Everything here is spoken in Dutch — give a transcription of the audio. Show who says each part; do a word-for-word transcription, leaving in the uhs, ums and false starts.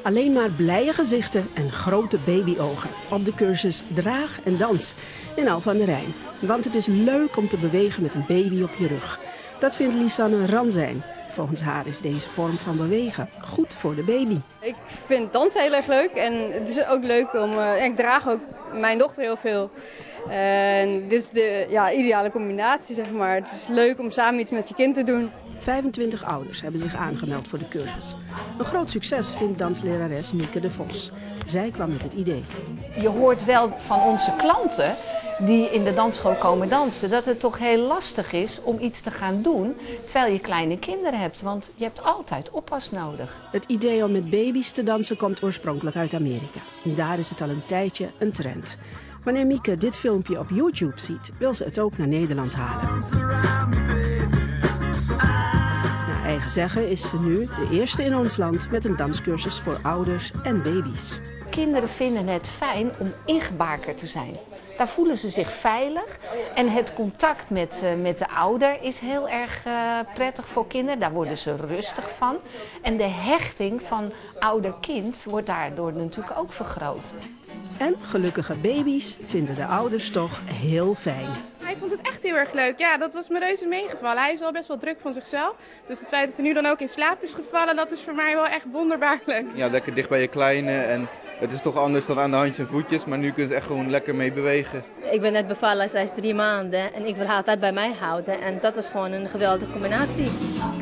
Speaker 1: Alleen maar blije gezichten en grote babyogen op de cursus Draag en Dans in Alphen aan de Rijn. Want het is leuk om te bewegen met een baby op je rug. Dat vindt Lisanne Ranzijn. Volgens haar is deze vorm van bewegen goed voor de baby.
Speaker 2: Ik vind dansen heel erg leuk en het is ook leuk om... Uh, ik draag ook mijn dochter heel veel. En dit is de ja, ideale combinatie, zeg maar. Het is leuk om samen iets met je kind te doen.
Speaker 1: vijfentwintig ouders hebben zich aangemeld voor de cursus. Een groot succes vindt danslerares Mieke de Vos. Zij kwam met het idee.
Speaker 3: Je hoort wel van onze klanten die in de dansschool komen dansen, dat het toch heel lastig is om iets te gaan doen terwijl je kleine kinderen hebt. Want je hebt altijd oppas nodig.
Speaker 1: Het idee om met baby's te dansen komt oorspronkelijk uit Amerika. Daar is het al een tijdje een trend. Wanneer Mieke dit filmpje op YouTube ziet, wil ze het ook naar Nederland halen. Naar eigen zeggen is ze nu de eerste in ons land met een danscursus voor ouders en baby's.
Speaker 3: Kinderen vinden het fijn om ingebakerd te zijn. Daar voelen ze zich veilig en het contact met, uh, met de ouder is heel erg uh, prettig voor kinderen. Daar worden ze rustig van. En de hechting van ouder-kind wordt daardoor natuurlijk ook vergroot.
Speaker 1: En gelukkige baby's vinden de ouders toch heel fijn.
Speaker 4: Hij vond het echt heel erg leuk. Ja, dat was me reuze meegevallen. Hij is wel best wel druk van zichzelf. Dus het feit dat hij nu dan ook in slaap is gevallen, dat is voor mij wel echt wonderbaarlijk.
Speaker 5: Ja, lekker dicht bij je kleine en het is toch anders dan aan de handjes en voetjes. Maar nu kunnen ze echt gewoon lekker mee bewegen.
Speaker 6: Ik ben net bevallen, zij is drie maanden en ik wil haar altijd bij mij houden. En dat is gewoon een geweldige combinatie.